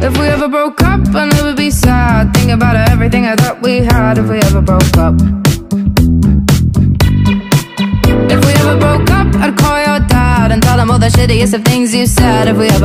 If we ever broke up, I knew it'd be sad. Think about everything I thought we had. If we ever broke up, if we ever broke up, I'd call your dad and tell him all the shittiest of things you said. If we ever